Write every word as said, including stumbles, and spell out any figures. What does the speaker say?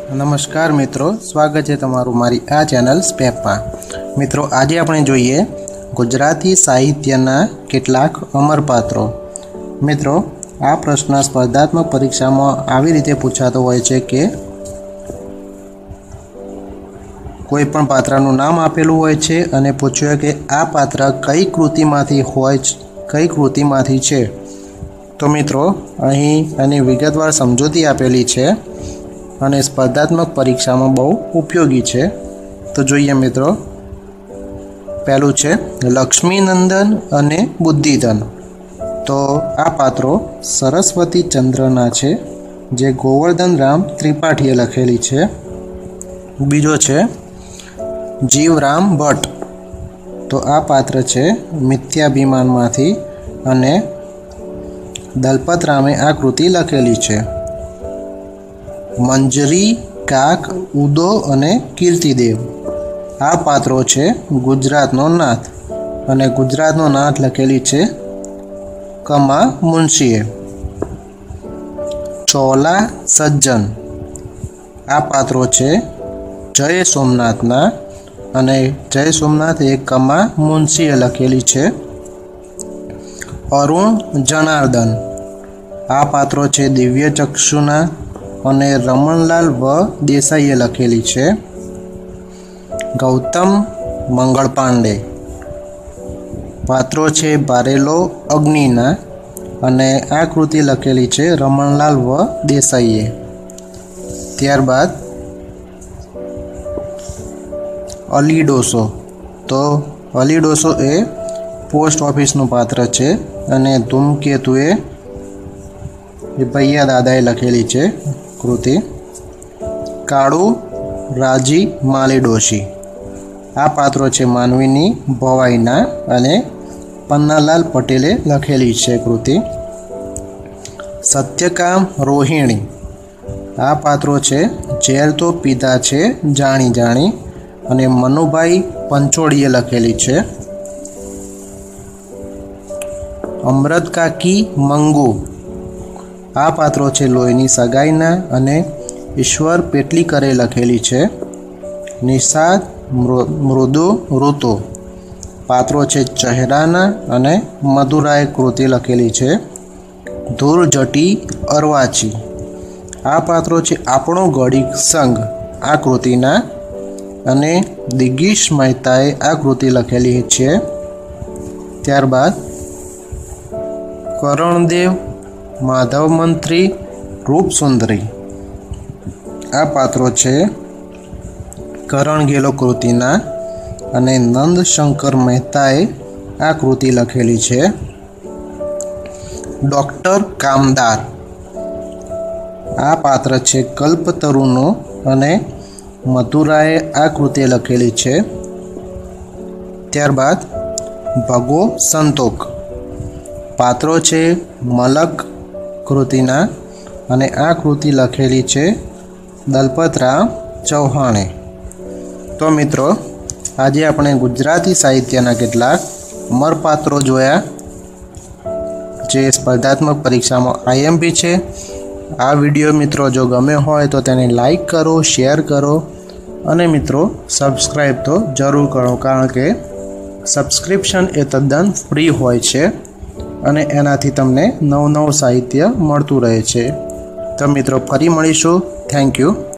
नमस्कार मित्रों, स्वागत है तमारू मारी आ चेनल स्पेप में। मित्रों, आज आपणे जोईए गुजराती साहित्यना केटलाक अमर पात्रों। मित्रों, आ प्रश्न स्पर्धात्मक परीक्षा में आवी रीते पूछातो होय छे के कोई पण पात्रनु नाम आपेलू होय छे अने पूछ्युं के आ पात्र कई कृतिमांथी होय कई कृतिमांथी छे। तो मित्रों, अहीं आनी विगतवार समजूती आपेली छे અને સ્પર્ધાત્મક પરીક્ષામાં બહુ ઉપયોગી છે। તો જોઈએ મિત્રો, પહેલું છે લક્ષ્મીનંદન અને બુદ્ધિધન। તો આ પાત્રો સરસ્વતી ચંદ્રના છે, જે ગોવર્ધન રામ ત્રિપાઠીએ લખેલી છે। બીજો છે જીવરામ ભટ્ટ। તો આ પાત્ર છે મિથ્યાભિમાનમાંથી અને દલપત રામે આ કૃતિ લખેલી છે। मंजरी, काक, उदो अने कीर्तिदेव आ पात्रों छे गुजरातनो नाथ अने गुजरातनो नाथ लखेली छे कमा मुंशीए। चोला सज्जन आ पात्रों छे जय सोमनाथना अने जय सोमनाथ एक कमा मुंशीए लखेली छे। अरुण जनार्दन आ पात्रों छे दिव्य चक्षुना અને રમણલાલ વ દેસાઈએ લખેલી છે। ગૌતમ મંગળ પાંડે પાત્રો છે બારેલો અગ્નિના અને આ કૃતિ લખેલી છે રમણલાલ વ દેસાઈએ। ત્યારબાદ અલી ડોસો। તો અલી ડોસો એ પોસ્ટ ઓફિસનું પાત્ર છે અને ધૂમકેતુએ એ ભૈયા દાદાએ લખેલી છે कृति। काळू राजी माली डोशी आ पात्रों छे मानवीनी भवाईना अने पन्नालाल पटेले लखेली छे कृति। सत्यकाम रोहिणी आ पात्रों छे जेल तो पीधा छे जाणी जाणी अने मनुभाई पंचोड़ीए लखेली छे। अमृत काकी मंगू आ पात्रों छे लोहीनी सगाईना अने ईश्वर पेटलीकरे लखेली छे। निषाद मृदु ऋतु पात्रों छे चेहराना अने मधुराए कृति लखेली छे। धूरजटी अरवाची आ पात्रों छे आपणो गणिक संघ आ कृतिना अने दिगीश मेहताए आ कृति लखेली छे। त्यारबाद करणदेव माधव मंत्री रूप सुंदरी आ पात्रों छे करण गेलो कृतिना अने नंद शंकर मेहताए आ कृति लखेली छे। डॉक्टर कामदार आ पात्र छे कल्पतरुनो अने मधुराए आ कृति लखेली छे। त्यारबाद भगो संतोक पात्रों छे मलक कृतिना अने आ कृति लखेली छे दलपतराम चौहाणे। तो मित्रों, आज आपणे गुजराती साहित्यना केटलाक अमर पात्रों जोया जे स्पर्धात्मक परीक्षा में आईएमपी छे। आ विडियो मित्रों जो गमे होय तो तेने लाइक करो, शेर करो अने मित्रों सब्सक्राइब तो जरूर करो, कारण के सब्सक्रिप्शन ए तद्दन फ्री होय छे અને એનાથી તમને નવું નવું સાહિત્ય મળતું રહે છે। તો મિત્રો, ફરી મળીશું। Thank you.